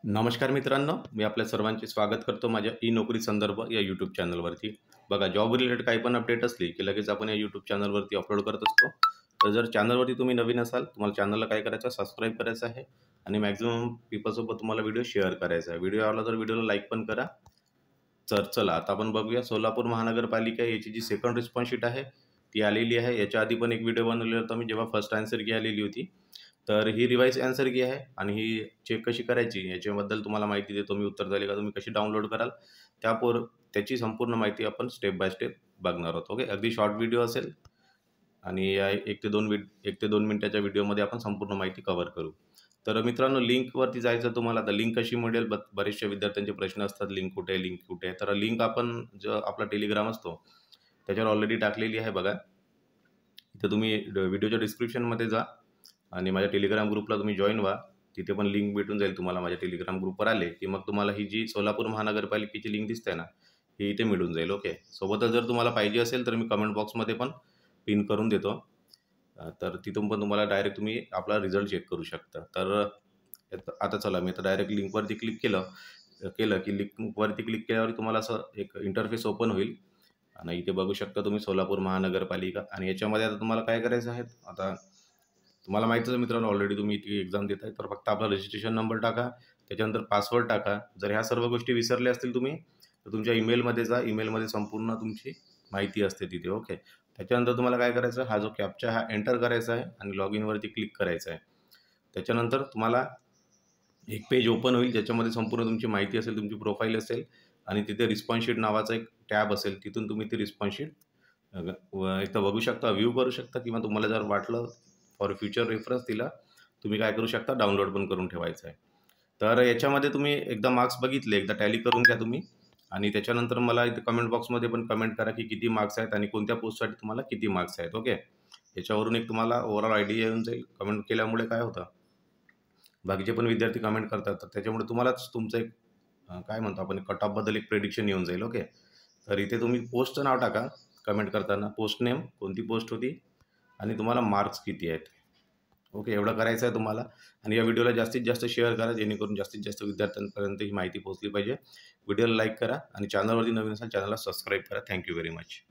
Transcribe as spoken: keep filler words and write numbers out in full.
नमस्कार मित्रांनो, मी आपल्या सर्वांचे स्वागत करतो माझ्या ई नोकरी संदर्भ या यूट्यूब चॅनलवरती. बघा, जॉब रिलेटेड काही पण अपडेट असली की लगेच आपण या यूट्यूब चॅनलवरती अपलोड करत असतो. तर जर चॅनलवरती तुम्ही नवीन असाल, तुम्हाला चॅनलला काय करायचं आहे, सबस्क्राईब करायचं आहे आणि मॅक्सिमम पीपलसोबत तुम्हाला व्हिडिओ शेअर करायचा आहे. व्हिडिओ आवडला तर व्हिडिओला लाईक पण करा. तर चला आता आपण बघूया सोलापूर महानगरपालिका याची जी सेकंड रिस्पॉन्स शीट आहे ती आलेली आहे. याच्या आधी पण एक व्हिडिओ बनवलेला होता मी, जेव्हा फर्स्ट आन्सर की आलेली होती. तर ही रिवाइज आन्सर की आहे आणि ही चेक कशी करायची याच्याबद्दल तुम्हाला माहिती देतो मी. उत्तर तालिका तुम्ही कशी डाउनलोड कराल त्यापूर त्याची संपूर्ण माहिती आपण स्टेप बाय स्टेप बघणार आहोत. ओके, अगदी शॉर्ट व्हिडिओ असेल आणि या एक ते दोन विड एक ते दोन मिनिटाच्या व्हिडिओमध्ये आपण संपूर्ण माहिती कव्हर करू. तर मित्रांनो, लिंकवरती जायचं तुम्हाला. तर लिंक कशी मिळेल, ब बरेचशा विद्यार्थ्यांचे प्रश्न असतात, लिंक कुठे आहे, लिंक कुठे आहे. तर लिंक आपण जो आपला टेलिग्राम असतो त्याच्यावर ऑलरेडी टाकलेली आहे बघा. इथं तुम्ही व्हिडिओच्या डिस्क्रिप्शनमध्ये जा आणि माझ्या टेलिग्राम ग्रुपला तुम्ही जॉईन व्हा. तिथे पण लिंक भेटून जाईल तुम्हाला. माझ्या टेलिग्राम ग्रुपवर आले की मग तुम्हाला ही जी सोलापूर महानगरपालिकेची लिंक दिसते ना, ही इथे मिळून जाईल. ओके, सोबतच जर तुम्हाला पाहिजे असेल तर मी कमेंट बॉक्समध्ये पण पिन करून देतो. अ, तर तिथून पण तुम्हाला डायरेक्ट तुम्ही आपला रिझल्ट चेक करू शकता. तर आता आता चला, मी आता डायरेक्ट लिंकवरती क्लिक केलं केलं की लिंकवरती क्लिक केल्यावर तुम्हाला असं एक इंटरफेस ओपन होईल आणि इथे बघू शकता तुम्ही सोलापूर महानगरपालिका. आणि याच्यामध्ये आता तुम्हाला काय करायचं आहे, आता तुम्हाला माहितीच आहे मित्रांनो, ऑलरेडी तुम्ही इथे एक्झाम देत आहे. तर फक्त आपला रजिस्ट्रेशन नंबर टाका, त्याच्यानंतर पासवर्ड टाका. जर ह्या सर्व गोष्टी विसरल्या असतील तुम्ही तर तुमच्या ईमेलमध्ये जा. ईमेलमध्ये संपूर्ण तुमची माहिती असते तिथे. ओके, त्याच्यानंतर तुम्हाला काय करायचं, हा जो कॅप्चा हा एंटर करायचा आहे आणि लॉग इनवरती क्लिक करायचं आहे. त्याच्यानंतर तुम्हाला एक पेज ओपन होईल ज्याच्यामध्ये संपूर्ण तुमची माहिती असेल, तुमची प्रोफाईल असेल आणि तिथे रिस्पॉन्स शीट नावाचा एक टॅब असेल. तिथून तुम्ही ती रिस्पॉन्स शीट एकदा बघू शकता, व्ह्यू करू शकता, किंवा तुम्हाला जर वाटलं फॉर फ्युचर रेफरन्स तिला तुम्ही काय करू शकता, डाउनलोड पण करून ठेवायचं आहे. तर याच्यामध्ये तुम्ही एकदा मार्क्स बघितले, एकदा टॅली करून घ्या तुम्ही आणि त्याच्यानंतर मला इथे कमेंट बॉक्समध्ये पण कमेंट करा की किती मार्क्स आहेत आणि कोणत्या पोस्टसाठी तुम्हाला किती मार्क्स आहेत. ओके, याच्यावरून एक तुम्हाला ओव्हरऑल आयडिया येऊन जाईल. कमेंट केल्यामुळे काय होतं, बाकीचे पण विद्यार्थी कमेंट करतात तर त्याच्यामुळे तुम्हालाच तुमचं एक अ, काय म्हणतो आपण, कट ऑफबद्दल एक प्रेडिक्शन येऊन जाईल. ओके, तर इथे तुम्ही पोस्टचं नाव टाका कमेंट करताना, पोस्ट नेम, कोणती पोस्ट होती आणि तुम्हाला मार्क्स किती आहेत. ओके, एवढं करायचं आहे तुम्हाला. आणि या व्हिडिओला जास्तीत जास्त शेअर करा जेणेकरून जास्तीत जास्त विद्यार्थ्यांपर्यंत ही माहिती पोहोचली पाहिजे. व्हिडिओला लाईक करा आणि चॅनलवरती नवीन असाल चॅनलला सबस्क्राईब करा. Thank you very much.